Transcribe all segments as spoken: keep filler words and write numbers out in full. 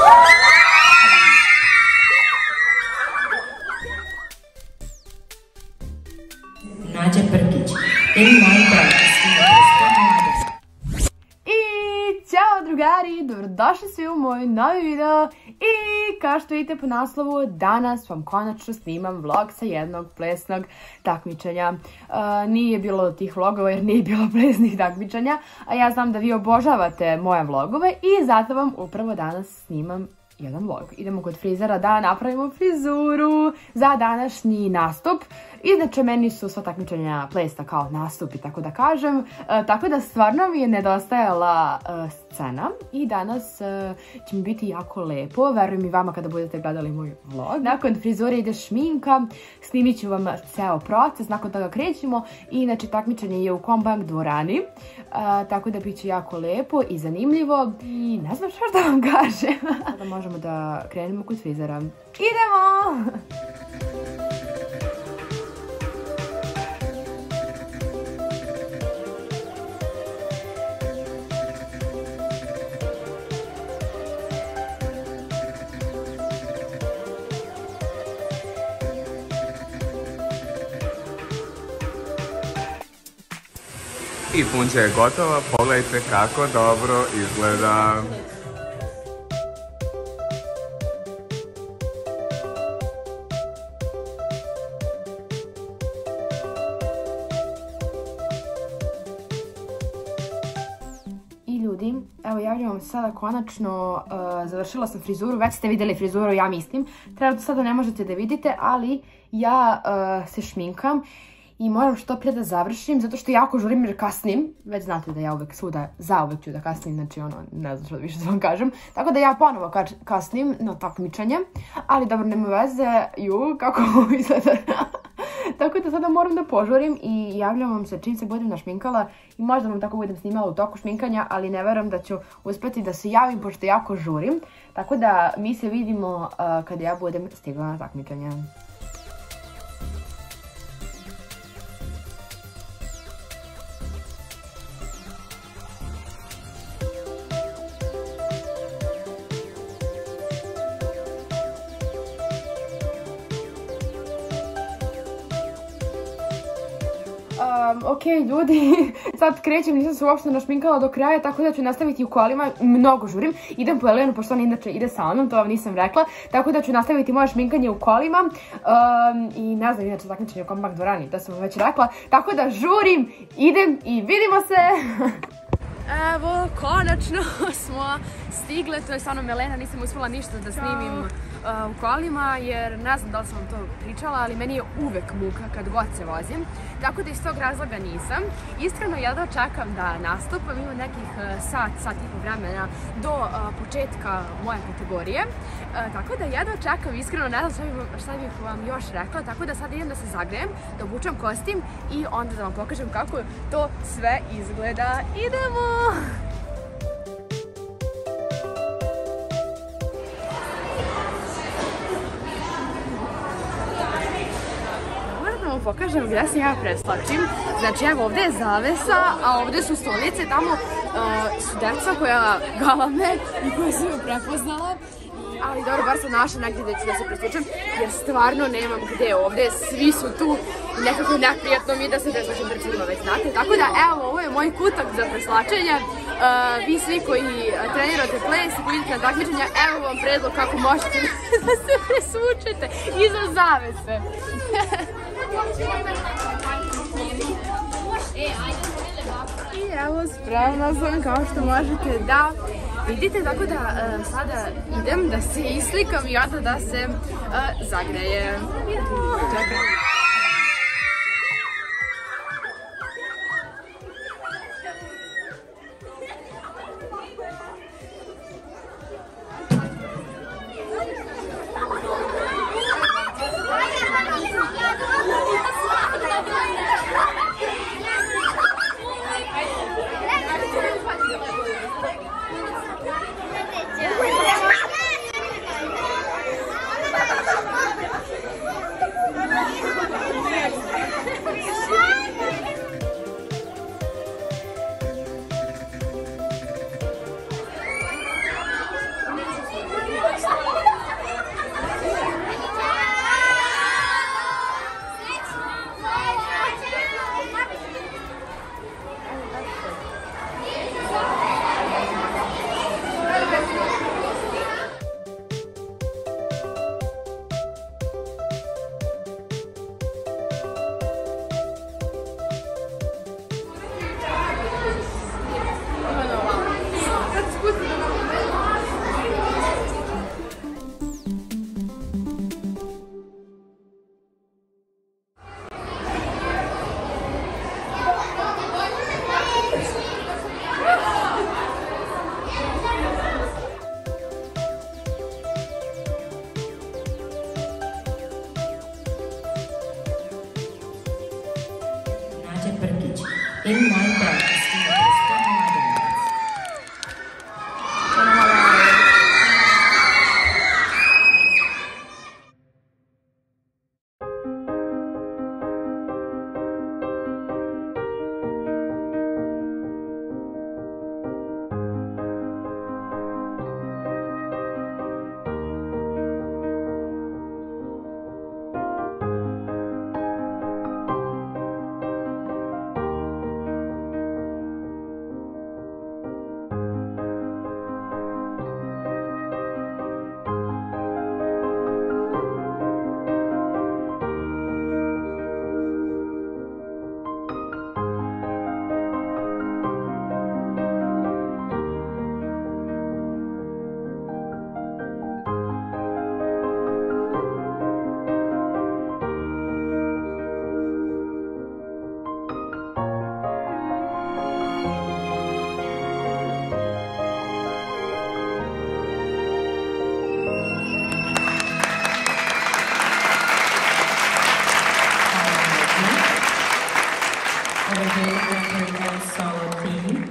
Nađa Brkić, ili najdraži I ćao drugari, dobrodošli svi u moj novi video. I kao što vidite po naslovu, danas vam konačno snimam vlog sa jednog plesnog takmičenja. Nije bilo tih vlogova jer nije bilo plesnih takmičenja, a ja znam da vi obožavate moje vlogove i zato vam upravo danas snimam jedan vlog. Idemo kod frizera da napravimo frizuru za današnji nastup. Inače, meni su sva takmičenja plesna kao nastup i tako da kažem. E, tako da stvarno mi je nedostajala e, scena i danas e, će mi biti jako lepo. Verujem i vama kada budete gledali moj vlog. Nakon frizure ide šminka, snimit ću vam ceo proces, nakon toga krećemo. I inače, takmičenje je u Combank dvorani, e, tako da bit će jako lepo i zanimljivo. I ne znam šta da vam kažem. Sada možemo da krenemo kod frizera. Idemo! I punča je gotova, pogledajte kako dobro izgleda. I ljudi, evo javljam vam se sada konačno, uh, završila sam frizuru, već ste vidjeli frizuru, ja mislim. Trenutno sada ne možete da vidite, ali ja uh, se šminkam i moram što prije da završim, zato što jako žurim jer kasnim. Već znate da ja uvek svuda, zauvek ću da kasnim, znači ono, ne znam što više da vam kažem. Tako da ja ponovo kasnim na takmičenje, ali dobro, nema veze, ju, kako ovo izgleda. Tako da sada moram da požurim i javljam vam se čim se budem našminkala i možda vam tako budem snimala u toku šminkanja, ali ne verujem da ću uspeti da se javim pošto jako žurim. Tako da mi se vidimo uh, kada ja budem stigla na takmičenje. Um, ok, ljudi, sad krećem, nisam se uopšte našminkala do kraja, tako da ću nastaviti u kolima, mnogo žurim. Idem po Elenu, pošto ona inače ide sa mnom, to vam nisam rekla, tako da ću nastaviti moje šminkanje u kolima. Um, I ne znam, inače takmičenje u Combank dvorani, to sam vam već rekla, tako da žurim, idem i vidimo se! Evo, konačno smo stigle, to je sa mnom Elena, nisam uspjela ništa da snimim uh, u kolima, jer ne znam da li sam vam to pričala, ali meni je uvek muka kad god se vozim, tako da iz tog razloga nisam. Iskreno jedva čekam da nastupam, imam nekih uh, sat, sat i po vremena do uh, početka moje kategorije, uh, tako da jedva čekam, iskreno ne znam šta bih, šta bih vam još rekla, tako da sad idem da se zagrejem, da obučem kostim i onda da vam pokažem kako to sve izgleda. Idemo! Moram da vam pokažem gdje se ja preslačim. Znači evo ovdje je zavesa, a ovdje su stolice, tamo uh, su deca koja galame i koja su me prepoznala. Ali dobro, bar sam našla negdje gdje ću da se preslučem, jer stvarno nemam gdje ovdje, svi su tu i nekako je neprijatno mi da se preslačem pred svima, već znate. Tako da evo, ovo je moj kutak za preslačenje. Uh, vi svi koji trenirate ples i koji idete na takmičenja, evo vam predlog kako možete da se presvučete iza zavese. I evo, spremna sam kao što možete da vidite, tako da uh, sada idem da se islikam i onda da se uh, zagrejem. Čekaj. In my bed, Steve Kristen Mladenovic. Over here, American Solo Team.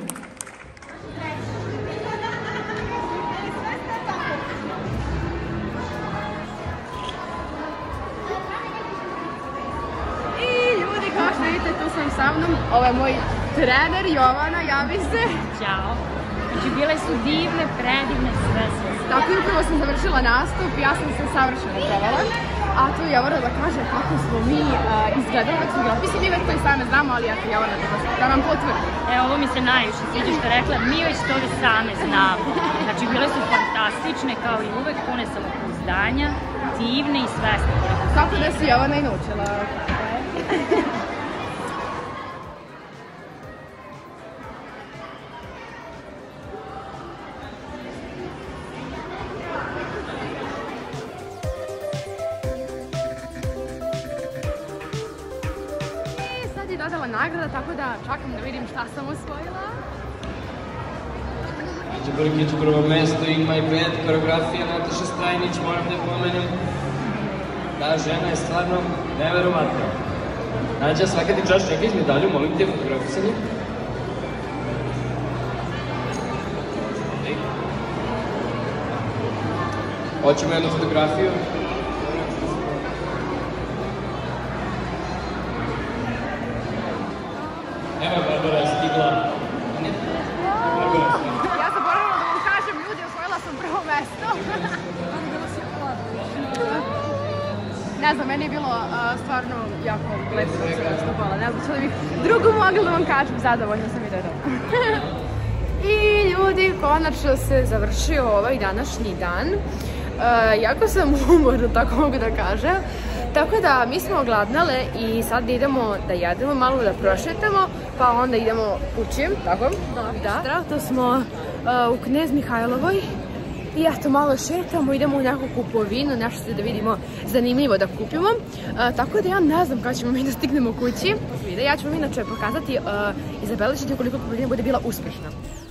I ljudi, kao što vidite, tu sam sa mnom. Ovo je moj trener Jovana, javi se. Ćao. Znači, bile su divne, predivne, sve sve. Tako i upravo sam završila nastup, ja sam se savršeno provela. A tu Jovana da kaže kako smo mi uh, izgledali dok smo igrali. Mislim, mi već to i same znamo, ali eto Jovana da, da nam potvrdi. E, ovo mi se najviše sviđa što je rekla, mi već to već same znamo. Znači, bile su fantastične, kao i uvek, pune samopouzdanja, divne i svesne. Kako da si Jovana i naučila? Dodala nagrada, tako da čakam da vidim šta sam osvojila. Čeprki ću prvo mesto i My Bad, koreografija Nataša Strajnić, moram da je pomenem. Ta žena je stvarno neverovatna. Nađa, svaka ti čast, čekaj iz medalju, molim te, fotografisani. Hoćemo jednu fotografiju. Evo je Barbara stigla. Barbara stigla. Ja sam morala da vam kažem, ljudi, osvojila sam prvo mesto. Ne znam, meni je bilo uh, stvarno jako lepo da sam nastupala. Ne znam što da bih drugu mogla da vam kažem, zadovoljna sam i da je to. I ljudi, konačno se završio ovaj današnji dan. Uh, jako sam umorna, tako mogu da kažem. Tako da mi smo ogladnale i sad idemo da jedemo, malo da prošetamo, pa onda idemo kući, tako? Da. Trenutno smo uh, u Knez Mihajlovoj i eto malo šetamo, idemo u neku kupovinu, nešto da vidimo zanimljivo da kupimo. Uh, tako da ja ne znam kada ćemo mi da stignemo kući. Ja ću vam inače pokazati uh, i zabeležiti ukoliko kupovina bude bila uspešna.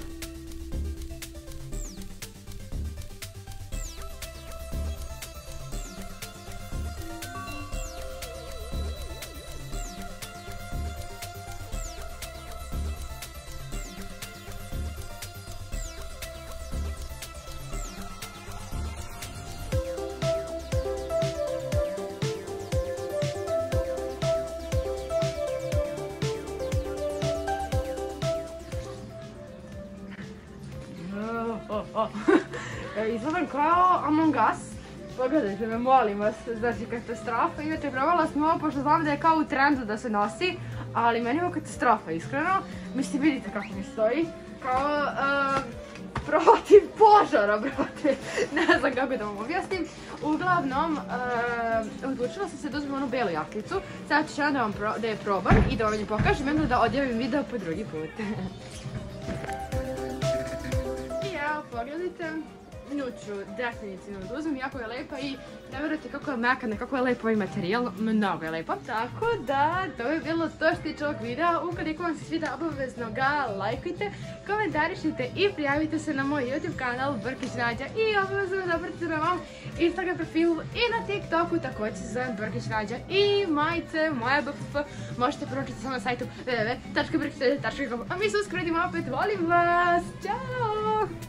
Izgledam kao Among Us. Pogledajte me, molim vas, znači katastrofa. Inače, probala sam ovo, pošto znam da je kao u trendu da se nosi, ali meni je ovo katastrofa, iskreno. Mislim, vidite kako mi stoji. Kao uh, protiv požara, brate. Ne znam kako da vam objasnim. Uglavnom, uh, odlučila sam se da uzmem onu belu jakicu. Sad ću da, vam pro, da je probam i da vam je pokažem, onda da odjavim video po drugi put. I evo, pogledajte. nju ću definitivno da uzmem, jako je lepa i ne verujete kako je mekana, kako je lepo ovaj materijal, mnogo je lepo. Tako da, to je bilo to što tiče ovog videa. Ukoliko vam se svida, obavezno ga lajkujte, komentarišite i prijavite se na moj YouTube kanal Brkić Nađa i obavezno zapratite na mom Instagram profilu i na TikToku, također se zovem Brkić Nađa i majice, moja B F F, možete pročitati samo na sajtu w w w tačka brkić nađa tačka com. A mi se uskoro vidimo opet, volim vas, ćao!